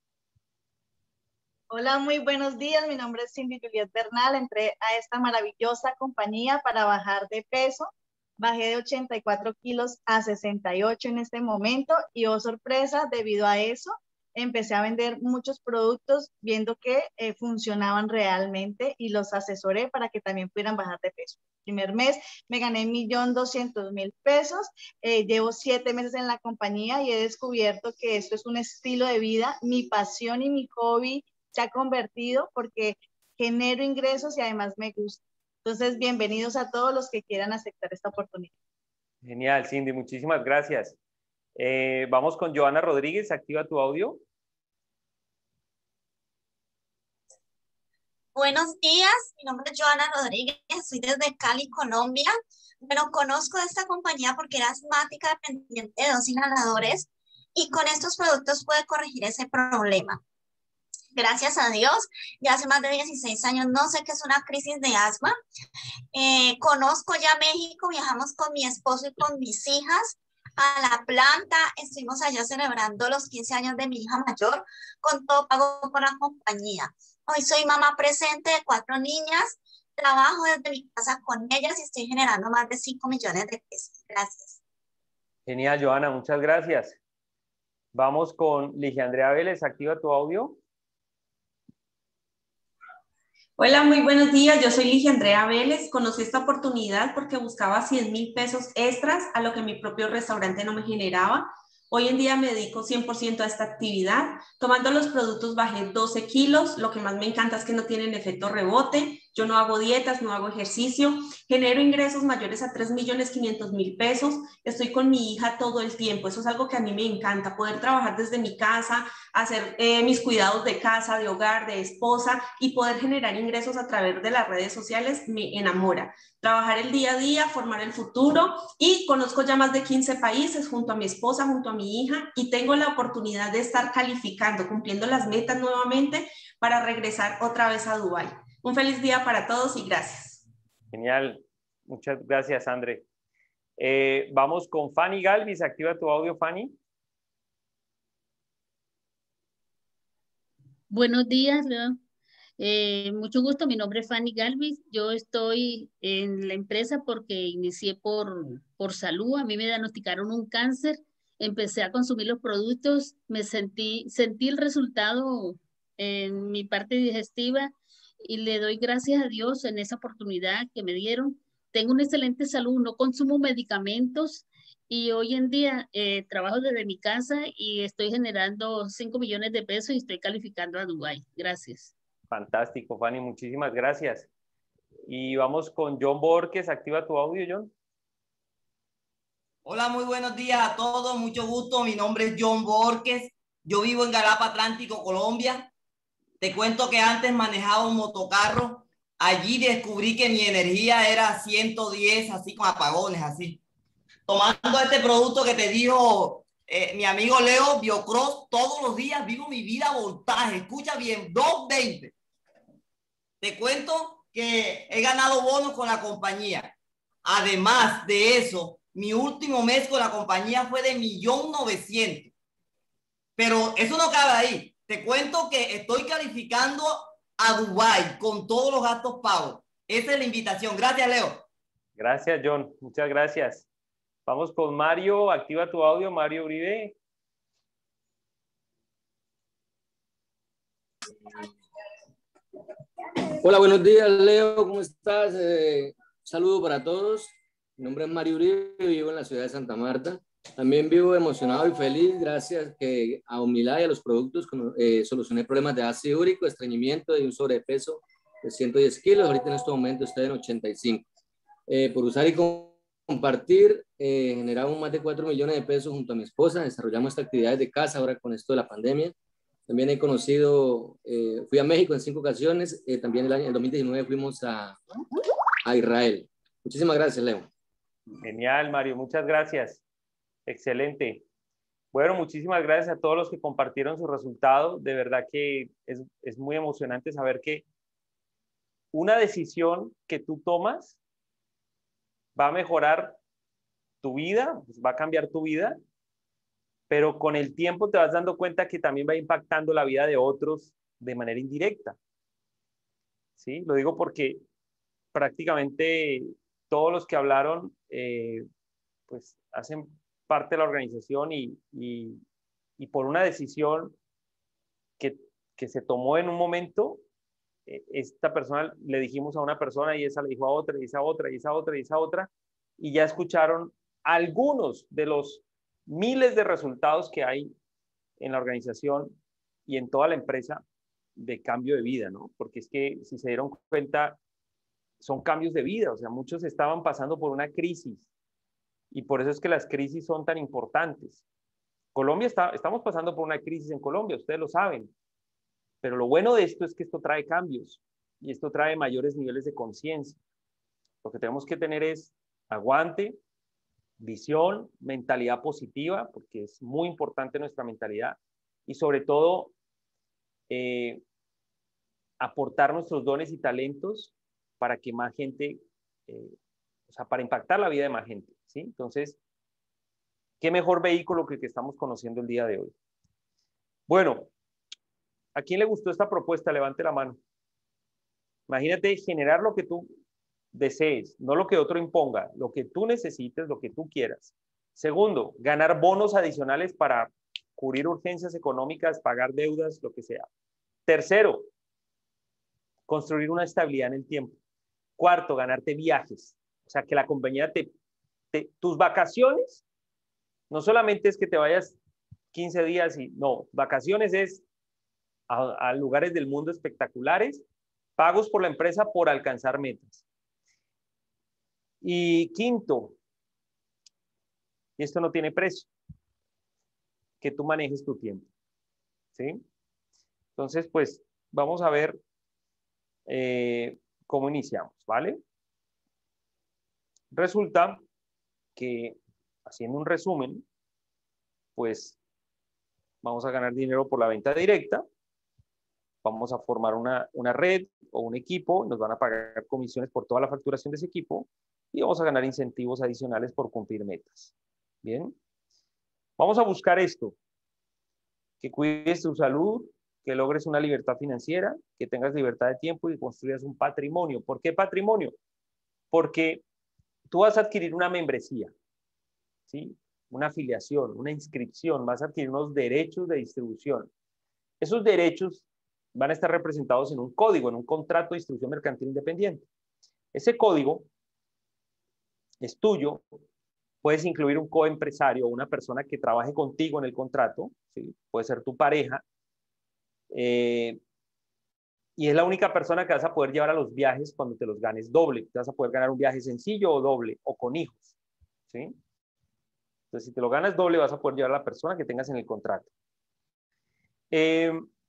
Hola, muy buenos días. Mi nombre es Cindy Juliet Bernal. Entré a esta maravillosa compañía para bajar de peso. Bajé de ochenta y cuatro kilos a sesenta y ocho en este momento y, oh sorpresa, debido a eso, empecé a vender muchos productos viendo que eh, funcionaban realmente y los asesoré para que también pudieran bajar de peso. El primer mes me gané un millón doscientos mil pesos. Eh, llevo siete meses en la compañía y he descubierto que esto es un estilo de vida. Mi pasión y mi hobby se ha convertido porque genero ingresos y además me gusta. Entonces, bienvenidos a todos los que quieran aceptar esta oportunidad. Genial, Cindy, muchísimas gracias. Eh, vamos con Joana Rodríguez. Activa tu audio. Buenos días, mi nombre es Joana Rodríguez, soy desde Cali, Colombia. Bueno, conozco de esta compañía porque era asmática dependiente de dos inhaladores y con estos productos pude corregir ese problema. Gracias a Dios, ya hace más de dieciséis años no sé qué es una crisis de asma. Eh, conozco ya México, viajamos con mi esposo y con mis hijas a la planta, estuvimos allá celebrando los quince años de mi hija mayor, con todo pago por la compañía. Hoy soy mamá presente de cuatro niñas, trabajo desde mi casa con ellas y estoy generando más de cinco millones de pesos. Gracias. Genial, Joana, muchas gracias. Vamos con Ligia Andrea Vélez. Activa tu audio. Hola, muy buenos días. Yo soy Ligia Andrea Vélez. Conocí esta oportunidad porque buscaba cien mil pesos extras a lo que mi propio restaurante no me generaba. Hoy en día me dedico cien por ciento a esta actividad. Tomando los productos bajé doce kilos. Lo que más me encanta es que no tienen efecto rebote. Yo no hago dietas, no hago ejercicio. Genero ingresos mayores a tres millones quinientos mil pesos. Estoy con mi hija todo el tiempo. Eso es algo que a mí me encanta. Poder trabajar desde mi casa, hacer eh, mis cuidados de casa, de hogar, de esposa y poder generar ingresos a través de las redes sociales me enamora. Trabajar el día a día, formar el futuro y conozco ya más de quince países junto a mi esposa, junto a mi hija y tengo la oportunidad de estar calificando, cumpliendo las metas nuevamente para regresar otra vez a Dubái. Un feliz día para todos y gracias. Genial. Muchas gracias, André. Eh, vamos con Fanny Galvis. Activa tu audio, Fanny. Buenos días, Leo. Eh, mucho gusto, mi nombre es Fanny Galvis. Yo estoy en la empresa porque inicié por, por salud. A mí me diagnosticaron un cáncer. Empecé a consumir los productos. Me sentí, sentí el resultado en mi parte digestiva y le doy gracias a Dios en esa oportunidad que me dieron. Tengo una excelente salud, no consumo medicamentos y hoy en día eh, trabajo desde mi casa y estoy generando cinco millones de pesos y estoy calificando a Dubái. Gracias. Fantástico, Fanny, muchísimas gracias. Y vamos con John Borges. Activa tu audio, John. Hola, muy buenos días a todos, mucho gusto. Mi nombre es John Borges. Yo vivo en Galapa Atlántico, Colombia. Te cuento que antes manejaba un motocarro. Allí descubrí que mi energía era ciento diez, así con apagones, así. Tomando este producto que te dijo eh, mi amigo Leo, Biocross, todos los días vivo mi vida a voltaje. Escucha bien, doscientos veinte. Te cuento que he ganado bonos con la compañía. Además de eso, mi último mes con la compañía fue de un millón novecientos mil. Pero eso no cabe ahí. Te cuento que estoy calificando a Dubái con todos los gastos pagos. Esa es la invitación. Gracias, Leo. Gracias, John. Muchas gracias. Vamos con Mario. Activa tu audio, Mario Uribe. Hola, buenos días, Leo. ¿Cómo estás? Eh, saludo para todos. Mi nombre es Mario Uribe, vivo en la ciudad de Santa Marta. También vivo emocionado y feliz gracias que a Humilá y a los productos eh, solucioné problemas de ácido úrico, estreñimiento y un sobrepeso de ciento diez kilos. Ahorita en este momento estoy en ochenta y cinco. Eh, por usar y compartir, eh, generamos más de cuatro millones de pesos junto a mi esposa, desarrollamos estas actividades de casa ahora con esto de la pandemia. También he conocido, eh, fui a México en cinco ocasiones, eh, también el año, en dos mil diecinueve fuimos a, a Israel. Muchísimas gracias, Leo. Genial, Mario, muchas gracias. Excelente. Bueno, muchísimas gracias a todos los que compartieron su resultado. De verdad que es, es muy emocionante saber que una decisión que tú tomas va a mejorar tu vida, pues va a cambiar tu vida, pero con el tiempo te vas dando cuenta que también va impactando la vida de otros de manera indirecta. ¿Sí? Lo digo porque prácticamente todos los que hablaron, eh, pues hacen parte de la organización y, y, y por una decisión que, que se tomó en un momento, eh, esta persona le dijimos a una persona y esa le dijo a otra y esa otra y esa otra y esa otra y ya escucharon algunos de los miles de resultados que hay en la organización y en toda la empresa de cambio de vida, ¿no? Porque es que si se dieron cuenta, son cambios de vida, o sea, muchos estaban pasando por una crisis y por eso es que las crisis son tan importantes. Colombia está, estamos pasando por una crisis en Colombia, ustedes lo saben, pero lo bueno de esto es que esto trae cambios y esto trae mayores niveles de conciencia. Lo que tenemos que tener es aguante, visión, mentalidad positiva, porque es muy importante nuestra mentalidad y sobre todo eh, aportar nuestros dones y talentos para que más gente, eh, o sea, para impactar la vida de más gente, ¿sí? Entonces, ¿qué mejor vehículo que el que estamos conociendo el día de hoy? Bueno, ¿a quién le gustó esta propuesta? Levante la mano. Imagínate generar lo que tú desees, no lo que otro imponga, lo que tú necesites, lo que tú quieras. Segundo, ganar bonos adicionales para cubrir urgencias económicas, pagar deudas, lo que sea. Tercero, construir una estabilidad en el tiempo. Cuarto, ganarte viajes. O sea, que la compañía te, te... Tus vacaciones, no solamente es que te vayas quince días y... No, vacaciones es a, a lugares del mundo espectaculares, pagos por la empresa por alcanzar metas. Y quinto, y esto no tiene precio, que tú manejes tu tiempo. ¿Sí? Entonces, pues, vamos a ver eh, cómo iniciamos, ¿vale? Resulta que, haciendo un resumen, pues, vamos a ganar dinero por la venta directa, vamos a formar una, una red o un equipo, nos van a pagar comisiones por toda la facturación de ese equipo y vamos a ganar incentivos adicionales por cumplir metas. Bien, vamos a buscar esto, que cuides tu salud, que logres una libertad financiera, que tengas libertad de tiempo y construyas un patrimonio. ¿Por qué patrimonio? Porque tú vas a adquirir una membresía, ¿sí? Una afiliación, una inscripción, vas a adquirir unos derechos de distribución. Esos derechos van a estar representados en un código, en un contrato de distribución mercantil independiente. Ese código es tuyo, puedes incluir un coempresario o una persona que trabaje contigo en el contrato, ¿sí? Puede ser tu pareja, eh, y es la única persona que vas a poder llevar a los viajes cuando te los ganes doble. Te vas a poder ganar un viaje sencillo o doble, o con hijos, ¿sí? Entonces, si te lo ganas doble, vas a poder llevar a la persona que tengas en el contrato. Eh,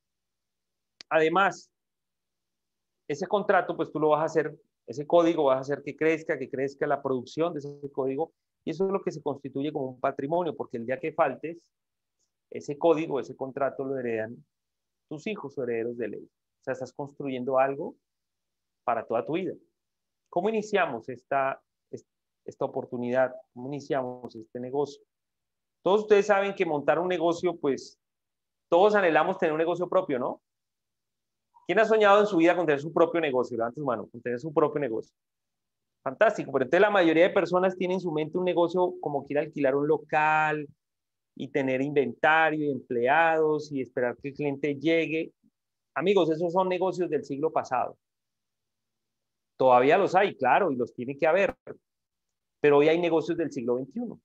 además, ese contrato, pues tú lo vas a hacer, ese código vas a hacer que crezca, que crezca la producción de ese código, y eso es lo que se constituye como un patrimonio, porque el día que faltes, ese código, ese contrato lo heredan tus hijos o herederos de ley. O sea, estás construyendo algo para toda tu vida. ¿Cómo iniciamos esta, esta oportunidad? ¿Cómo iniciamos este negocio? Todos ustedes saben que montar un negocio, pues, todos anhelamos tener un negocio propio, ¿no? ¿Quién ha soñado en su vida con tener su propio negocio? Levanta su mano, con tener su propio negocio. Fantástico, pero entonces la mayoría de personas tienen en su mente un negocio como quiere alquilar un local y tener inventario y empleados y esperar que el cliente llegue. Amigos, esos son negocios del siglo pasado. Todavía los hay, claro, y los tiene que haber, pero hoy hay negocios del siglo veintiuno.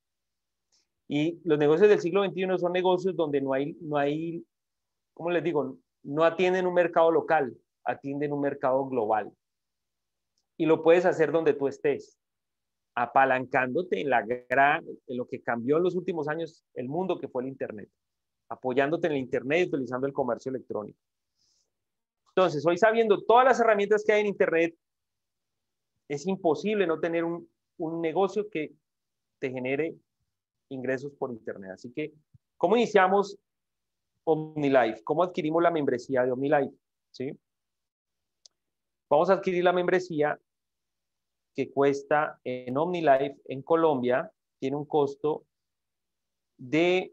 Y los negocios del siglo veintiuno son negocios donde no hay, no hay, ¿cómo les digo? No atienden un mercado local, atienden un mercado global. Y lo puedes hacer donde tú estés. apalancándote en, la gran, en lo que cambió en los últimos años el mundo, que fue el Internet, apoyándote en el Internet y utilizando el comercio electrónico. Entonces, hoy sabiendo todas las herramientas que hay en Internet, es imposible no tener un, un negocio que te genere ingresos por Internet. Así que, ¿cómo iniciamos OmniLife? ¿Cómo adquirimos la membresía de OmniLife? ¿Sí? Vamos a adquirir la membresía que cuesta en OmniLife en Colombia, tiene un costo de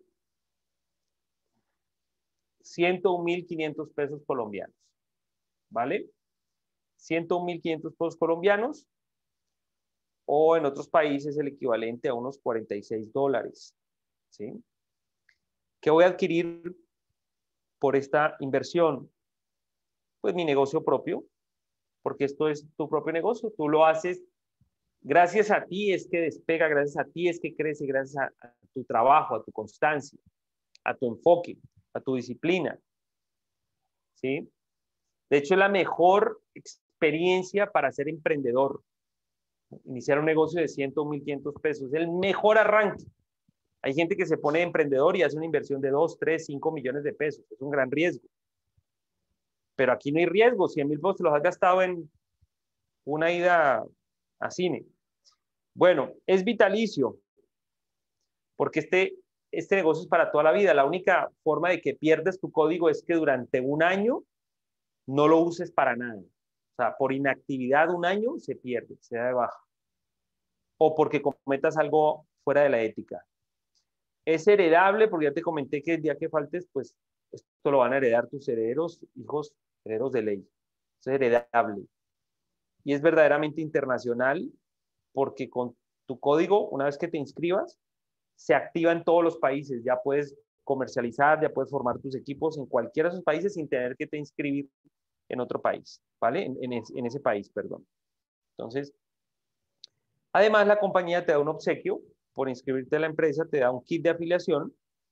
ciento un mil quinientos pesos colombianos, ¿vale? ciento un mil quinientos pesos colombianos, o en otros países el equivalente a unos cuarenta y seis dólares, ¿sí? ¿Qué voy a adquirir por esta inversión? Pues mi negocio propio, porque esto es tu propio negocio, tú lo haces, gracias a ti es que despega, gracias a ti es que crece, gracias a, a tu trabajo, a tu constancia, a tu enfoque, a tu disciplina, ¿sí? De hecho, es la mejor experiencia para ser emprendedor. Iniciar un negocio de ciento mil quinientos pesos, es el mejor arranque. Hay gente que se pone de emprendedor y hace una inversión de dos, tres, cinco millones de pesos. Es un gran riesgo. Pero aquí no hay riesgo. cien mil pesos te los has gastado en una ida a cine. Bueno, es vitalicio, porque este, este negocio es para toda la vida. La única forma de que pierdes tu código es que durante un año no lo uses para nada. O sea, por inactividad un año se pierde, se da de baja. O porque cometas algo fuera de la ética. Es heredable, porque ya te comenté que el día que faltes, pues esto lo van a heredar tus herederos, hijos, herederos de ley. Es heredable. Y es verdaderamente internacional, porque con tu código, una vez que te inscribas, se activa en todos los países. Ya puedes comercializar, ya puedes formar tus equipos en cualquiera de esos países sin tener que te inscribir en otro país, ¿vale? En, en, en ese país, perdón. Entonces, además la compañía te da un obsequio por inscribirte a la empresa, te da un kit de afiliación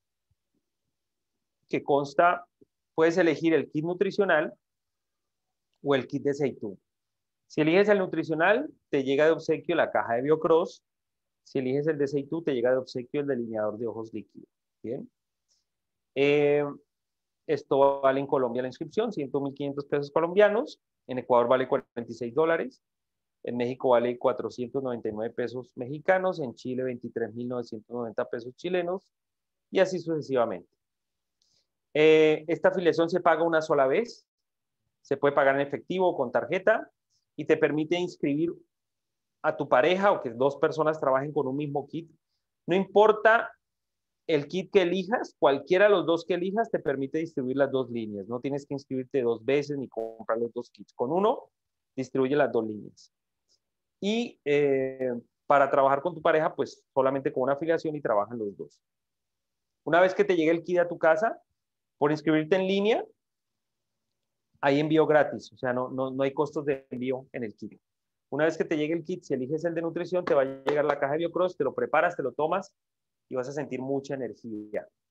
que consta, puedes elegir el kit nutricional o el kit de Seitú. Si eliges el nutricional, te llega de obsequio la caja de Biocross. Si eliges el de Seitú, te llega de obsequio el delineador de ojos líquidos. Bien. Eh, Esto vale en Colombia la inscripción, ciento mil quinientos pesos colombianos. En Ecuador vale cuarenta y seis dólares. En México vale cuatrocientos noventa y nueve pesos mexicanos. En Chile veintitrés mil novecientos noventa pesos chilenos. Y así sucesivamente. Eh, esta afiliación se paga una sola vez. Se puede pagar en efectivo o con tarjeta. Y te permite inscribir a tu pareja o que dos personas trabajen con un mismo kit. No importa el kit que elijas, cualquiera de los dos que elijas te permite distribuir las dos líneas. No tienes que inscribirte dos veces ni comprar los dos kits. Con uno, distribuye las dos líneas. Y eh, para trabajar con tu pareja, pues solamente con una afiliación y trabajan los dos. Una vez que te llegue el kit a tu casa, por inscribirte en línea, hay envío gratis. O sea, no, no, no hay costos de envío en el kit. Una vez que te llegue el kit, si eliges el de nutrición, te va a llegar la caja de Biocross, te lo preparas, te lo tomas y vas a sentir mucha energía.